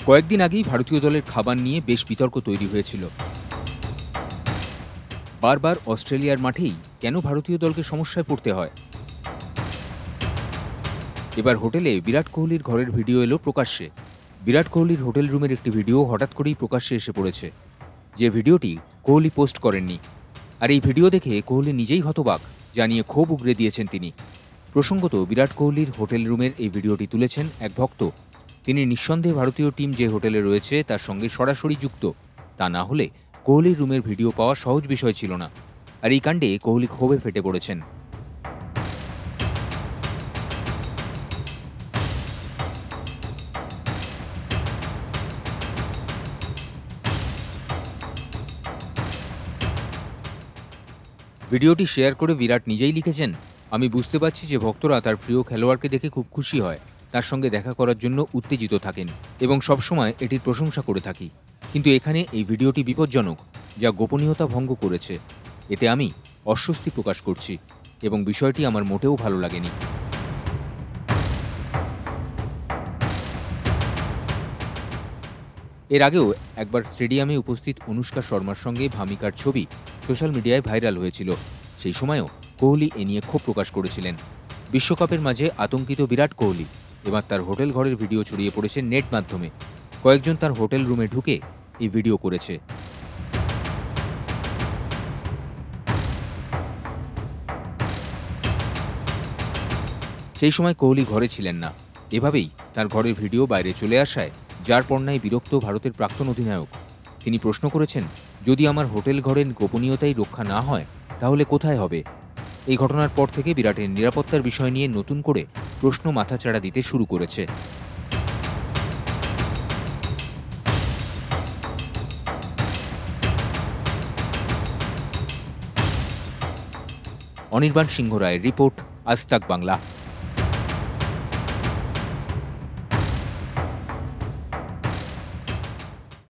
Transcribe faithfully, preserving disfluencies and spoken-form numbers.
কয়েকদিন আগেই ভারতীয় দলের খাবার নিয়ে বেশ বিতর্ক তৈরি হয়েছিল। বারবার অস্ট্রেলিয়ার মাঠেই কেন ভারতীয় দলকে সমস্যায় পড়তে হয়? এবার হোটেলে বিরাট কোহলির ঘরের ভিডিও এলো প্রকাশ্যে। বিরাট কোহলির হোটেল রুমের একটি ভিডিও হঠাৎ করেই প্রকাশ্যে এসে পড়েছে, যে ভিডিওটি কোহলি পোস্ট করেননি। আর এই ভিডিও দেখে কোহলি নিজেই হতবাক, জানিয়ে ক্ষোভ উগরে দিয়েছেন তিনি। প্রসঙ্গত, বিরাট কোহলির হোটেল রুমের এই ভিডিওটি তুলেছেন এক ভক্ত। তিনি নিঃসন্দেহে ভারতীয় টিম যে হোটেলে রয়েছে তার সঙ্গে সরাসরি যুক্ত। তা না হলে কোহলির রুমের ভিডিও পাওয়া সহজ বিষয় ছিল না। আর এই কাণ্ডে কোহলি ক্ষোভে ফেটে পড়েছেন। ভিডিওটি শেয়ার করে বিরাট নিজেই লিখেছেন, আমি বুঝতে পারছি যে ভক্তরা তার প্রিয় খেলোয়াড়কে দেখে খুব খুশি হয়, তার সঙ্গে দেখা করার জন্য উত্তেজিত থাকেন এবং সবসময় এটির প্রশংসা করে থাকি। কিন্তু এখানে এই ভিডিওটি বিপজ্জনক, যা গোপনীয়তা ভঙ্গ করেছে। এতে আমি অস্বস্তি প্রকাশ করছি এবং বিষয়টি আমার মোটেও ভালো লাগেনি। এর আগেও একবার স্টেডিয়ামে উপস্থিত অনুষ্কা শর্মার সঙ্গে ভামিকার ছবি সোশ্যাল মিডিয়ায় ভাইরাল হয়েছিল। সেই সময়ও কোহলি এ নিয়ে ক্ষোভ প্রকাশ করেছিলেন। বিশ্বকাপের মাঝে আতঙ্কিত বিরাট কোহলি এবার তার হোটেল ঘরের ভিডিও ছড়িয়ে পড়েছে নেট মাধ্যমে। কয়েকজন তার হোটেল রুমে ঢুকে এই ভিডিও করেছে। সেই সময় কোহলি ঘরে ছিলেন না। এভাবেই তার ঘরের ভিডিও বাইরে চলে আসায় যার পণ্যায় বিরক্ত ভারতের প্রাক্তন অধিনায়ক। তিনি প্রশ্ন করেছেন, যদি আমার হোটেল ঘরের গোপনীয়তাই রক্ষা না হয় তাহলে কোথায় হবে? এই ঘটনার পর থেকে বিরাটের নিরাপত্তার বিষয় নিয়ে নতুন করে প্রশ্ন মাথাচাড়া দিতে শুরু করেছে। অনির্বাণ সিংহ রায়ের রিপোর্ট, আজতাক বাংলা।